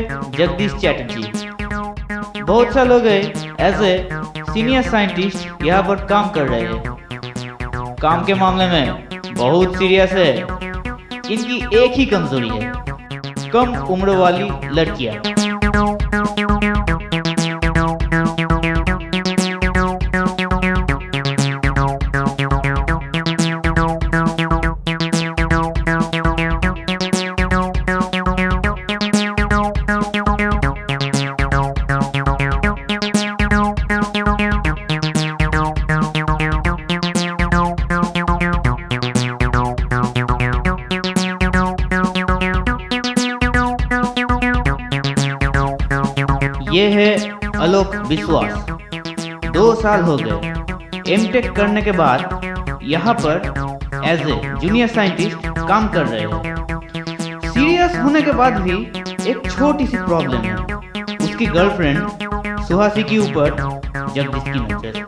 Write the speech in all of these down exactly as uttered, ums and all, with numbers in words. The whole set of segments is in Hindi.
जगदीश चैटर्जी। बहुत साल हो गए एज ए सीनियर साइंटिस्ट यहाँ पर काम कर रहे हैं। काम के मामले में बहुत सीरियस है। इनकी एक ही कमजोरी है, कम उम्र वाली लड़कियां। ये है आलोक विश्वास। दो साल हो गए एमटेक करने के बाद यहाँ पर एज ए जूनियर साइंटिस्ट काम कर रहे हैं। सीरियस होने के बाद भी एक छोटी सी प्रॉब्लम है, उसकी गर्लफ्रेंड सुहासी के ऊपर जगदीश की नजर।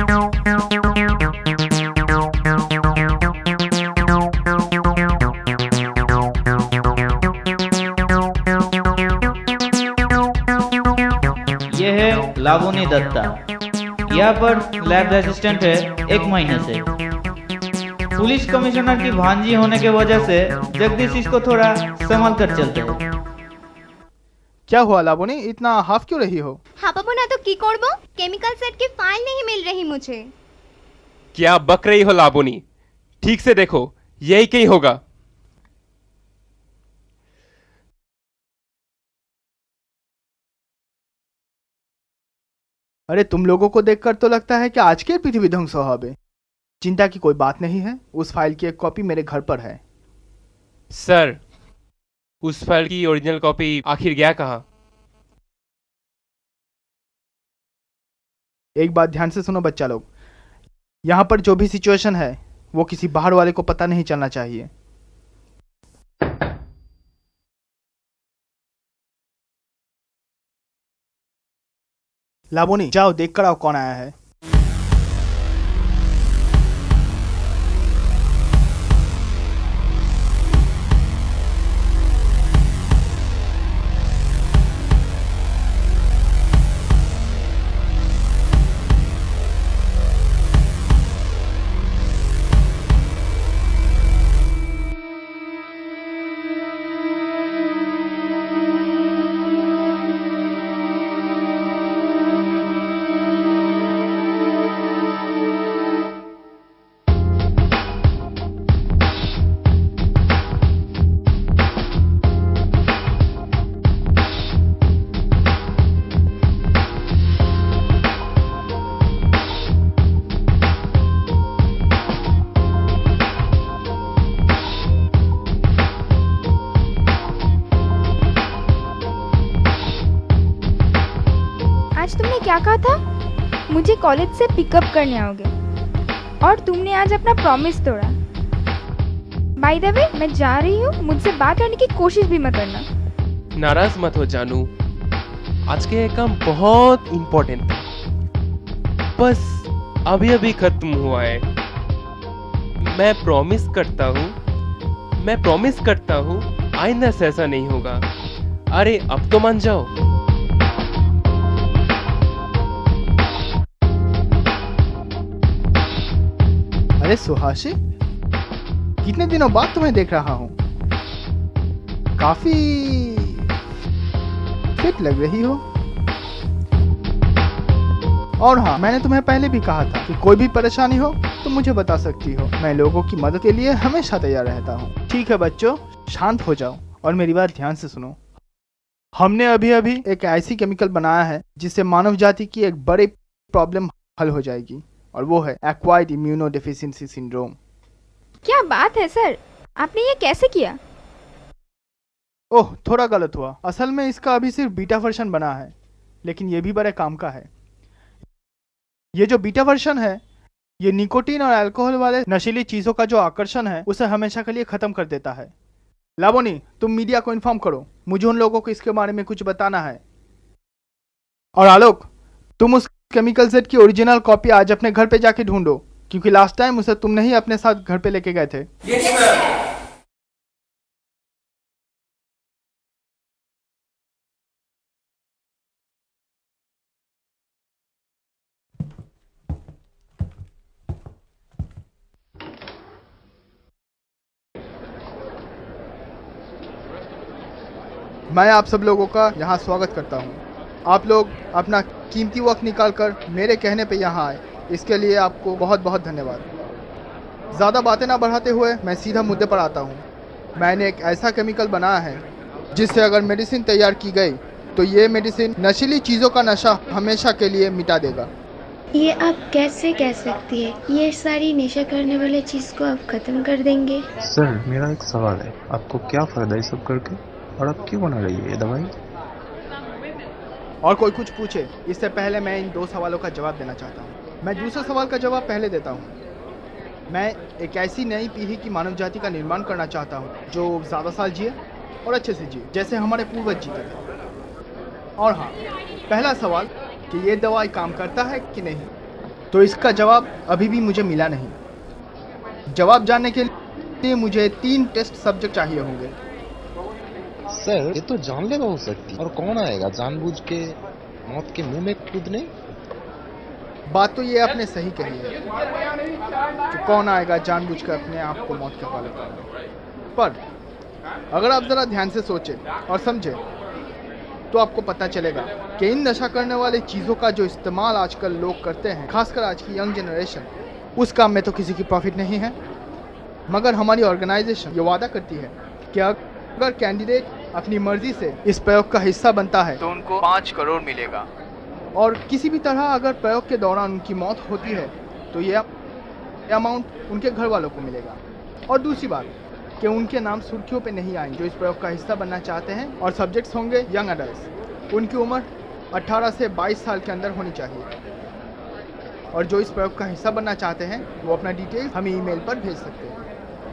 ये है लावनी दत्ता, यहाँ पर लैब असिस्टेंट है एक महीने से। पुलिस कमिश्नर की भांजी होने के वजह से जगदीश इसको थोड़ा संभाल कर चलते हैं। क्या हुआ लावनी, इतना हाफ क्यों रही हो? हाँ बाबू ना तो की करबो, केमिकल सेट की फाइल नहीं मिल रही मुझे। क्या बक रही हो लावनी, ठीक से देखो, यही कहीं होगा। अरे तुम लोगों को देखकर तो लगता है कि आज के पृथ्वी ध्वंस होवे। चिंता की कोई बात नहीं है, उस फाइल की एक कॉपी मेरे घर पर है। सर, उस फाइल की ओरिजिनल कॉपी आखिर गया कहाँ? एक बात ध्यान से सुनो बच्चा लोग, यहाँ पर जो भी सिचुएशन है वो किसी बाहर वाले को पता नहीं चलना चाहिए। लावनी जाओ देख कर आओ कौन आया है। आज तुमने क्या कहा था? मुझे कॉलेज से पिकअप करने आओगे और तुमने आज अपना प्रॉमिस तोड़ा। बाय द वे मैं जा रही हूँ, मुझसे बात करने की कोशिश भी मत करना। नाराज मत हो जानू, आज के काम बहुत इम्पोर्टेंट था, बस अभी अभी खत्म हुआ है। मैं प्रॉमिस करता हूँ मैं प्रॉमिस करता हूँ आइंदा से ऐसा नहीं होगा। अरे अब तो मान जाओ। अरे सुहासी, कितने दिनों बाद तुम्हें देख रहा हूँ, काफी फिट लग रही हो। और हाँ, मैंने तुम्हें पहले भी कहा था कि कोई भी परेशानी हो तो मुझे बता सकती हो, मैं लोगों की मदद के लिए हमेशा तैयार रहता हूँ। ठीक है बच्चों, शांत हो जाओ और मेरी बात ध्यान से सुनो। हमने अभी अभी एक ऐसी केमिकल बनाया है जिससे मानव जाति की एक बड़ी प्रॉब्लम हल हो जाएगी, और वो है एक्वायर्ड इम्यूनोडेफिशिएंसी सिंड्रोम। क्या बात है सर, आपने ये कैसे किया? ओह, थोड़ा गलत हुआ। असल में इसका अभी सिर्फ बीटा वर्जन बना है, लेकिन ये भी बड़े काम का है। ये जो बीटा वर्जन है, ये निकोटीन और अल्कोहल वाले नशीली चीजों का जो आकर्षण है उसे हमेशा के लिए खत्म कर देता है। लावनी, तुम मीडिया को इन्फॉर्म करो, मुझे उन लोगों को इसके बारे में कुछ बताना है। और आलोक, तुम उस केमिकल सेट की ओरिजिनल कॉपी आज अपने घर पे जाके ढूंढो, क्योंकि लास्ट टाइम उसे तुम नहीं अपने साथ घर पे लेके गए थे। Yes sir. मैं आप सब लोगों का यहाँ स्वागत करता हूँ। आप लोग अपना कीमती वक्त निकालकर मेरे कहने पे यहाँ आए, इसके लिए आपको बहुत बहुत धन्यवाद। ज़्यादा बातें ना बढ़ाते हुए मैं सीधा मुद्दे पर आता हूँ। मैंने एक ऐसा केमिकल बनाया है जिससे अगर मेडिसिन तैयार की गई तो ये मेडिसिन नशीली चीज़ों का नशा हमेशा के लिए मिटा देगा। ये आप कैसे कह सकती है? ये सारी नशा करने वाले चीज़ को आप ख़त्म कर देंगे? सर मेरा एक सवाल है, आपको क्या फ़ायदा ये सब करके, और आप क्यों बना रही है ये दवाई? और कोई कुछ पूछे इससे पहले मैं इन दो सवालों का जवाब देना चाहता हूँ। मैं दूसरे सवाल का जवाब पहले देता हूँ। मैं एक ऐसी नई पीढ़ी की मानव जाति का निर्माण करना चाहता हूँ जो ज़्यादा साल जिए और अच्छे से जिए, जैसे हमारे पूर्वज जीते थे। और हाँ, पहला सवाल कि ये दवाई काम करता है कि नहीं, तो इसका जवाब अभी भी मुझे मिला नहीं। जवाब जानने के लिए मुझे तीन टेस्ट सब्जेक्ट चाहिए होंगे। सर ये तो जानलेवा हो सकती है, और कौन आएगा जानबूझ के मौत के मुंह में कूदने? बात तो ये आपने सही कही है कि कौन आएगा जानबूझकर अपने आप को मौत के हवाले करने। पर अगर आप ज़रा ध्यान से सोचें और समझें तो आपको पता चलेगा कि इन नशा करने वाली चीज़ों का जो इस्तेमाल आजकल लोग करते हैं, खासकर आज की यंग जनरेशन, उस काम में तो किसी की प्रॉफिट नहीं है। मगर हमारी ऑर्गेनाइजेशन ये वादा करती है कि अगर कैंडिडेट अपनी मर्जी से इस प्रयोग का हिस्सा बनता है तो उनको पाँच करोड़ मिलेगा, और किसी भी तरह अगर प्रयोग के दौरान उनकी मौत होती है तो ये अमाउंट उनके घर वालों को मिलेगा। और दूसरी बात कि उनके नाम सुर्खियों पे नहीं आएंगे जो इस प्रयोग का हिस्सा बनना चाहते हैं, और सब्जेक्ट्स होंगे यंग अडल्ट। उनकी उम्र अठारह से बाईस साल के अंदर होनी चाहिए, और जो इस प्रयोग का हिस्सा बनना चाहते हैं वो अपना डिटेल हमें ईमेल पर भेज सकते हैं।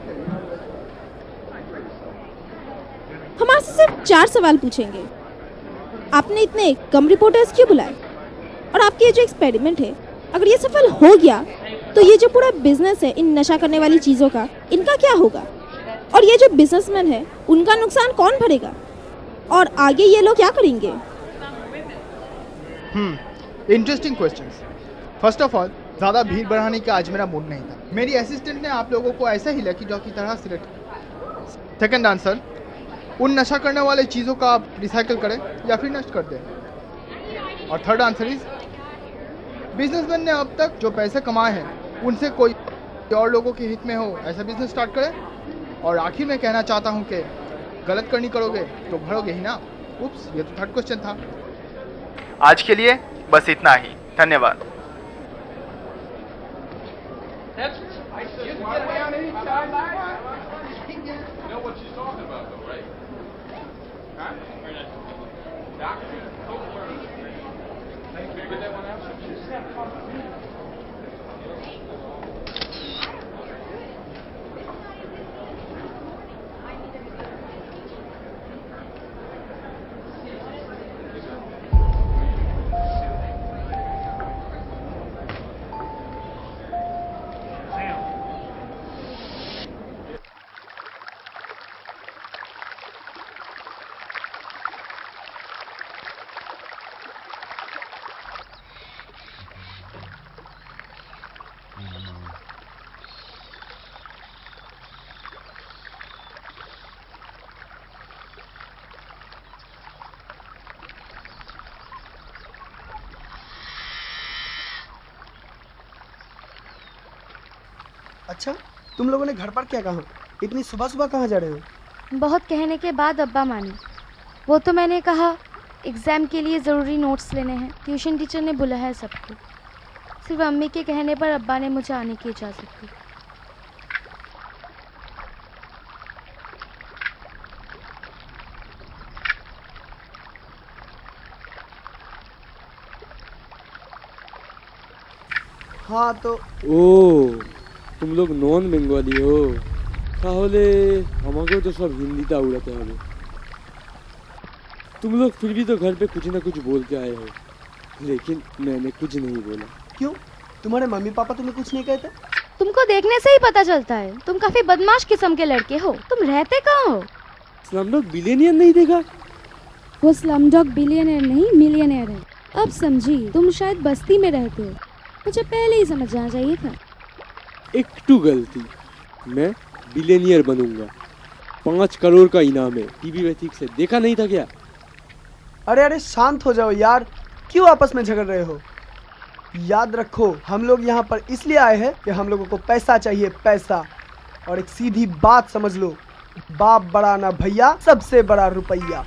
हम आपसे सिर्फ चार सवाल पूछेंगे। आपने इतने कम रिपोर्टर्स क्यों बुलाए? और आपके ये जो एक्सपेरिमेंट है, अगर ये सफल हो गया तो ये जो पूरा बिजनेस है इन नशा करने वाली चीज़ों का, इनका क्या होगा? और ये जो बिजनेसमैन है उनका नुकसान कौन भरेगा? और आगे ये लोग क्या करेंगे? Hmm interesting questions. First of all, ज़्यादा भीड़ बढ़ाने का आज मेरा मूड नहीं था। मेरी असिस्टेंट ने आप लोगों को ऐसा ही लकी डॉ की तरह सिलेक्ट। सेकंड आंसर, उन नशा करने वाले चीज़ों का आप रिसाइकिल करें या फिर नष्ट कर दें। और थर्ड आंसर इज, बिजनेसमैन ने अब तक जो पैसे कमाए हैं उनसे कोई और लोगों के हित में हो ऐसा बिजनेस स्टार्ट करें। और आखिर में कहना चाहता हूं कि गलत करनी करोगे तो भरोगे ही ना। उप्स, ये तो थर्ड क्वेश्चन था। आज के लिए बस इतना ही, धन्यवाद। अच्छा, तुम लोगों ने घर पर क्या कहा? इतनी सुबह सुबह कहाँ जा रहे हो? बहुत कहने के बाद अब्बा माने। वो तो मैंने कहा एग्ज़ाम के लिए ज़रूरी नोट्स लेने हैं, ट्यूशन टीचर ने बुलाया है सबको। सिर्फ अम्मी के कहने पर अब्बा ने मुझे आने की इजाज़त दी। हाँ तो ओ तुम लोग नॉन बेंगली हो, তাহলে আমাকেও तो सब हिंदी ता उड़ाते হবে। तुम लोग फिर भी तो घर पे कुछ ना कुछ बोल के आए हो, लेकिन मैंने कुछ नहीं बोला। क्यों? तुम्हारे मम्मी पापा तुम्हें कुछ नहीं कहते? तुमको देखने से ही पता चलता है, तुम काफी बदमाश किस्म के लड़के हो। तुम रहते कहाँ हो? स्लमडॉग बिलियनियर नहीं देखा? वो स्लमडॉग बिलियनियर नहीं मिलियनियर है। अब समझी, तुम शायद बस्ती में रहते हो। मुझे पहले ही समझ जाना चाहिए था। एक टू गलती, मैं बिलियनियर बनूंगा। पाँच करोड़ का इनाम है। टीवी में ठीक से देखा नहीं था क्या? अरे अरे शांत हो जाओ यार, क्यों आपस में झगड़ रहे हो? याद रखो, हम लोग यहाँ पर इसलिए आए हैं कि हम लोगों को पैसा चाहिए, पैसा। और एक सीधी बात समझ लो, बाप बड़ा ना भैया, सबसे बड़ा रुपया।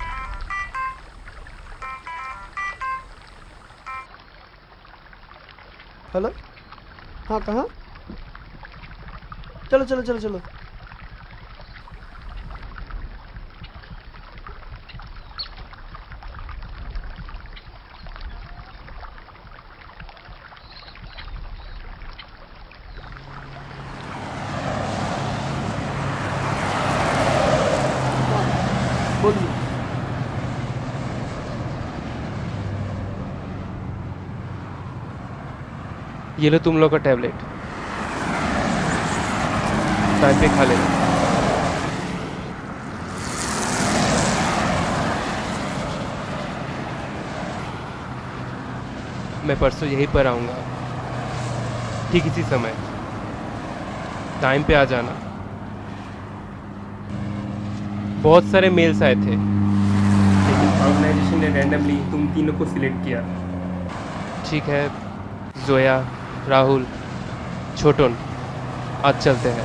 हेलो, हाँ कहाँ? चलो चलो चलो चलो। बोलिए। ये लो तुम लोग का टैबलेट, टाइम पे खा लेना। मैं परसों यहीं पर आऊँगा, ठीक इसी समय। टाइम पे आ जाना। बहुत सारे मेल्स आए थे, लेकिन ऑर्गेनाइजेशन ने रैंडमली तुम तीनों को सिलेक्ट किया। ठीक है जोया, राहुल, छोटन, आज चलते हैं।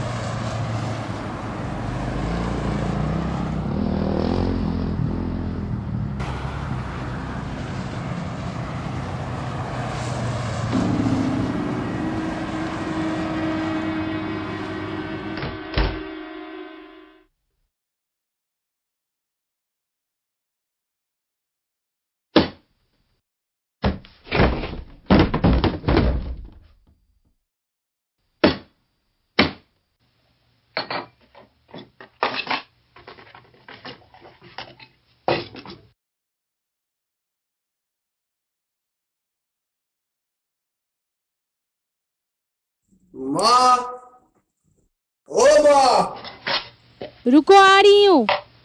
माँ, ओ माँ, रुको आ रही हूँ।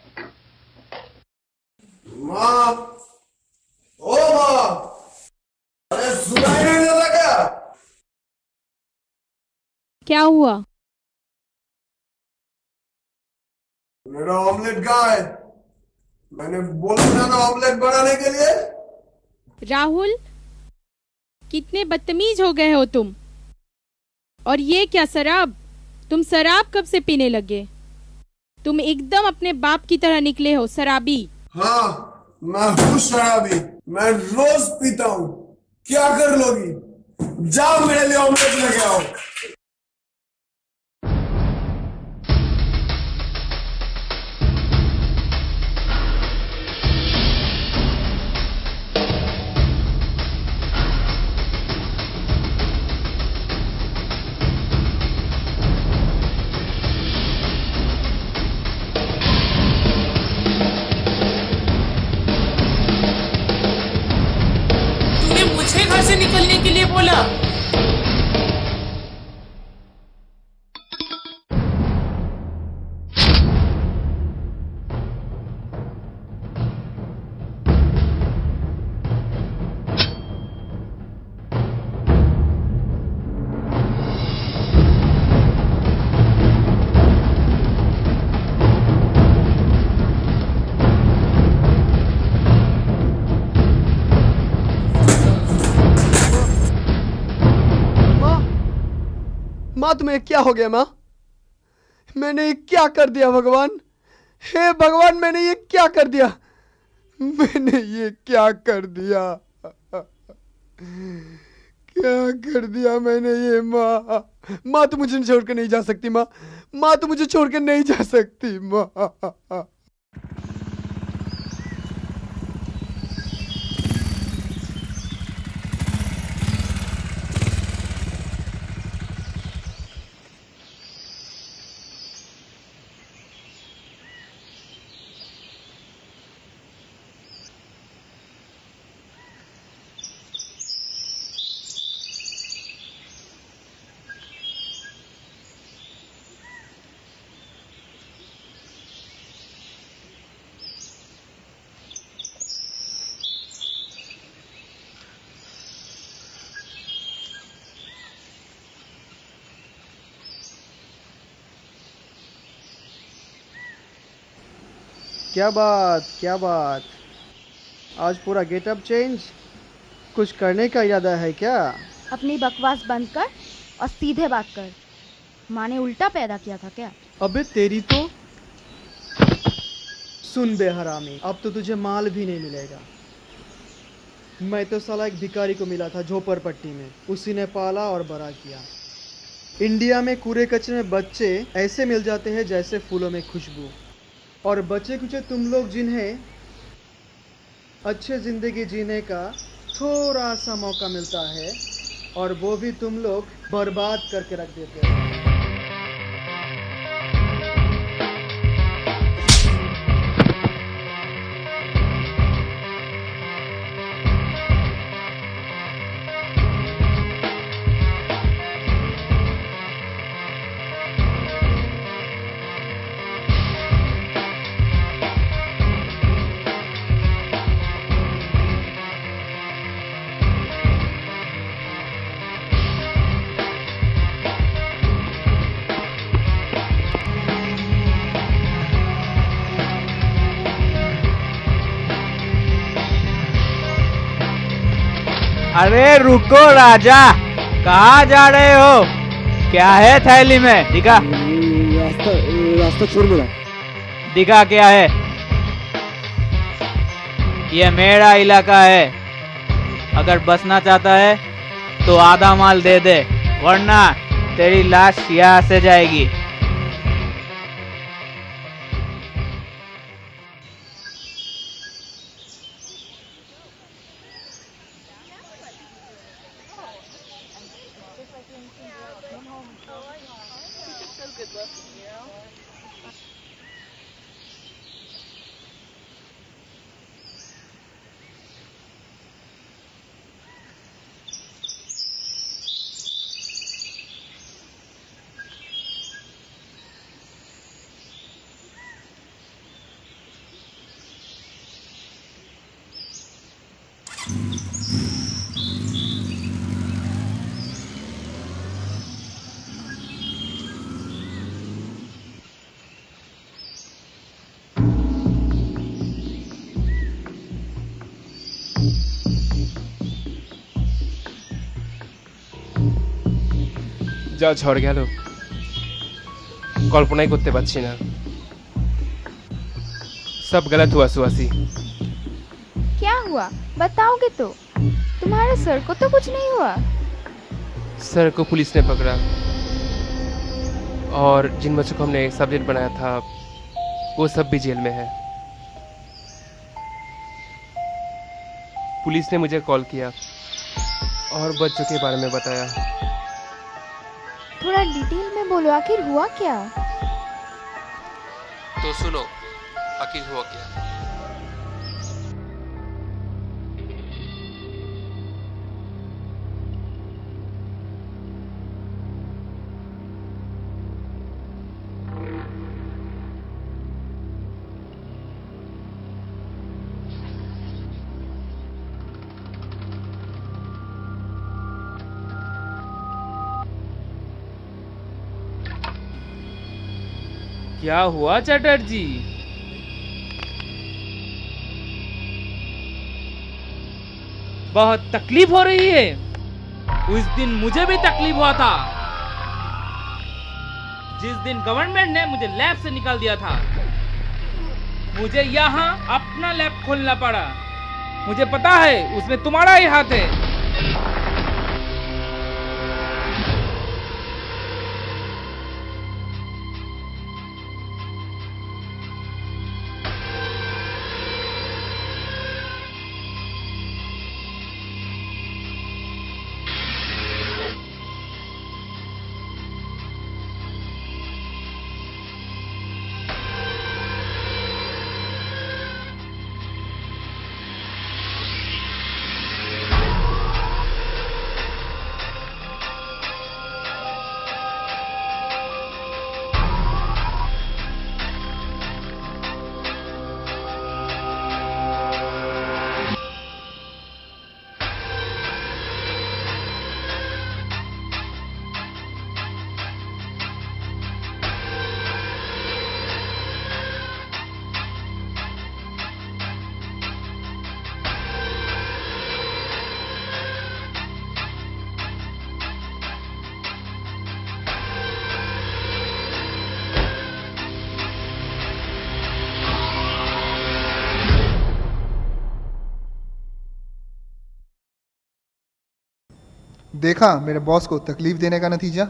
माँ, ओ माँ, अरे सुनाई नहीं देता क्या? क्या हुआ? मेरा ऑमलेट कहाँ है? मैंने बोला था ना ऑमलेट बनाने के लिए। राहुल, कितने बदतमीज हो गए हो तुम। और ये क्या शराब? तुम शराब कब से पीने लगे? तुम एकदम अपने बाप की तरह निकले हो, शराबी। हाँ, मैं हूँ शराबी, मैं रोज पीता हूँ। क्या कर लोगी? जाओ मेरे लिए ऑमलेट लेके आओ। घर से निकलने के लिए बोला। माँ तुम्हें क्या हो गया माँ? मैंने ये क्या कर दिया भगवान? हे भगवान, मैंने ये क्या कर दिया? मैंने ये क्या कर दिया? क्या कर दिया मैंने ये माँ? माँ तू मुझे छोड़ कर नहीं जा सकती माँ। माँ तू मुझे छोड़ कर नहीं जा सकती माँ। क्या बात क्या बात, आज पूरा गेटअप चेंज, कुछ करने का इरादा है क्या? अपनी बकवास बंद कर और सीधे बात कर। माँ ने उल्टा पैदा किया था क्या? अबे तेरी तो सुन बे हरामी, अब तो तुझे माल भी नहीं मिलेगा। मैं तो साला एक भिखारी को मिला था झोपड़पट्टी में, उसी ने पाला और बड़ा किया। इंडिया में कूड़े कचरे में बच्चे ऐसे मिल जाते हैं जैसे फूलों में खुशबू, और बच्चे कुछ तुम लोग जिन्हें अच्छे जिंदगी जीने का थोड़ा सा मौका मिलता है, और वो भी तुम लोग बर्बाद करके रख देते हो। अरे रुको राजा, कहाँ जा रहे हो? क्या है थैली में? दिखा रास्ता रास्ता छोड़ मेरा। दिखा क्या है? ये मेरा इलाका है, अगर बचना चाहता है तो आधा माल दे दे, वरना तेरी लाश यहाँ से जाएगी। যা ঝড় গেল, কল্পনাই করতে পারছি না। सब गलत हुआ सुहासी। क्या हुआ बताओगे तो? तुम्हारे सर को तो कुछ नहीं हुआ? सर को पुलिस ने पकड़ा, और जिन बच्चों को हमने सब्जेक्ट बनाया था वो सब भी जेल में है। पुलिस ने मुझे कॉल किया और बच्चों के बारे में बताया। थोड़ा डिटेल में बोलो, आखिर हुआ क्या? तो सुनो, आखिर हुआ क्या। क्या हुआ चटर्जी? बहुत तकलीफ हो रही है? उस दिन मुझे भी तकलीफ हुआ था, जिस दिन गवर्नमेंट ने मुझे लैब से निकाल दिया था। मुझे यहाँ अपना लैब खोलना पड़ा। मुझे पता है उसमें तुम्हारा ही हाथ है। देखा मेरे बॉस को तकलीफ देने का नतीजा।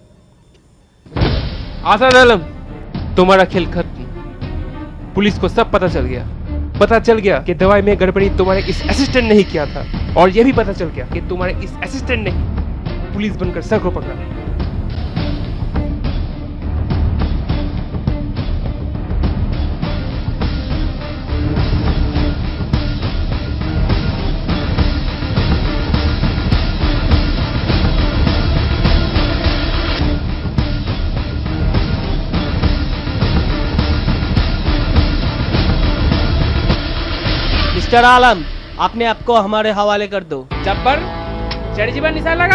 आसाद आलम, तुम्हारा खेल खत्म। पुलिस को सब पता चल गया। पता चल गया कि दवाई में गड़बड़ी तुम्हारे इस असिस्टेंट ने ही किया था, और यह भी पता चल गया कि तुम्हारे इस असिस्टेंट ने पुलिस बनकर सर को पकड़ा। मिस्टर आलम, अपने आप को हमारे हवाले कर दो। जब्बर, जड़ी जीवन निशान लगा।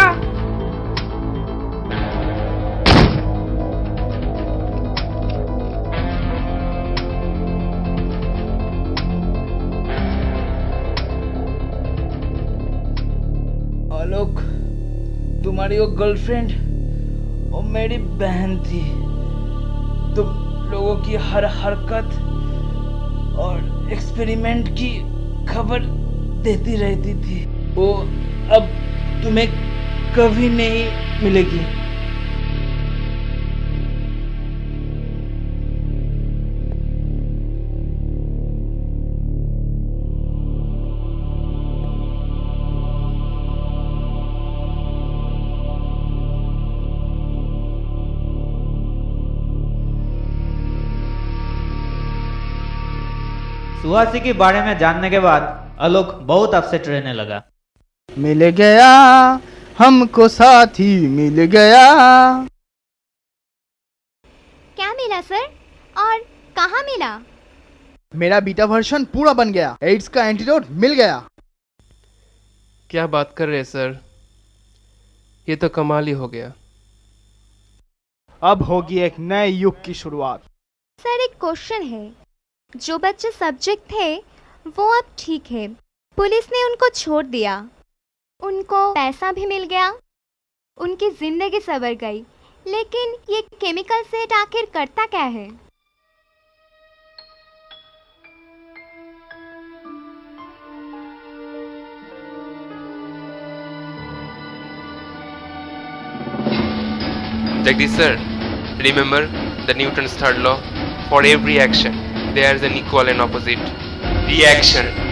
आलोक, तुम्हारी वो गर्लफ्रेंड वो मेरी बहन थी। तुम लोगों की हर हरकत और एक्सपेरिमेंट की खबर देती रहती थी। वो अब तुम्हें कभी नहीं मिलेगी। सुहासी के बारे में जानने के बाद आलोक बहुत अपसेट रहने लगा। मिल गया हमको साथी, मिल गया। क्या मिला सर, और कहाँ मिला? मेरा बीटा वर्जन पूरा बन गया। एड्स का एंटीडोट मिल गया। क्या बात कर रहे सर, ये तो कमाल ही हो गया। अब होगी एक नए युग की शुरुआत। सर एक क्वेश्चन है, जो बच्चे सब्जेक्ट थे वो अब ठीक है, पुलिस ने उनको छोड़ दिया, उनको पैसा भी मिल गया, उनकी जिंदगी संवर गई, लेकिन ये केमिकल सेट आखिर करता क्या है? Jagdish sir, remember the Newton's third law? For every action, there is an equal and opposite reaction.